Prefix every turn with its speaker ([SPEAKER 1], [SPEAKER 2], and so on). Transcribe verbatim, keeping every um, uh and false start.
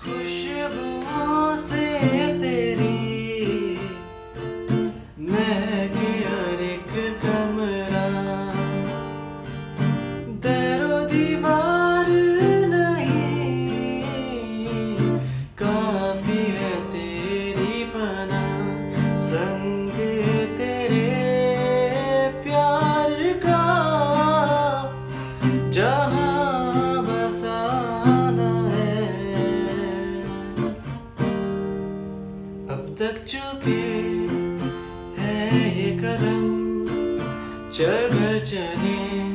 [SPEAKER 1] खुशबुओं से तेरी महके हर एक कमरा, दरो दीवार नहीं काफी है तेरी पनाह, संग तेरे प्यार का जहां बसाना है। अब तक चुके हैं ये कदम, चल कर चले